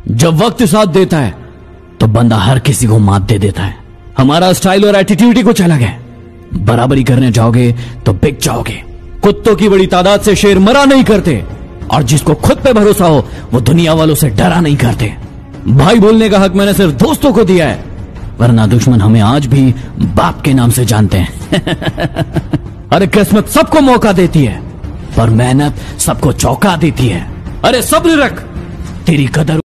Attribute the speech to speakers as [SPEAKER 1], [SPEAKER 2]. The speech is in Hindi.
[SPEAKER 1] जब वक्त साथ देता है तो बंदा हर किसी को मात दे देता है। हमारा स्टाइल और एटीट्यूड ही कुछ अलग है। बराबरी करने जाओगे तो बिक जाओगे। कुत्तों की बड़ी तादाद से शेर मरा नहीं करते, और जिसको खुद पे भरोसा हो वो दुनिया वालों से डरा नहीं करते। भाई बोलने का हक मैंने सिर्फ दोस्तों को दिया है, वरना दुश्मन हमें आज भी बाप के नाम से जानते हैं। अरे किस्मत सबको मौका देती है, पर मेहनत सबको चौंका देती है। अरे सब्र रख, तेरी कदर